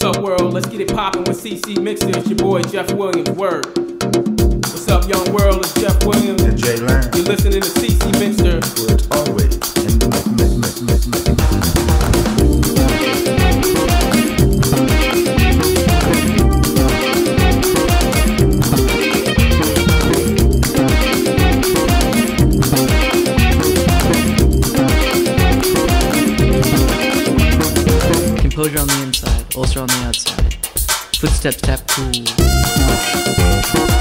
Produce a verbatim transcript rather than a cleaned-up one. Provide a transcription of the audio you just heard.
up, world? Let's get it poppin' with C C Mixer. It's your boy Jeff Williams. Word. What's up, young world? It's Jeff Williams. And Jay Lang. You're listening to C C Mixer. Where it's always in the mix, mix, mix, mix, mix. Composure on the inside, ulcer on the outside. Footsteps tap cool.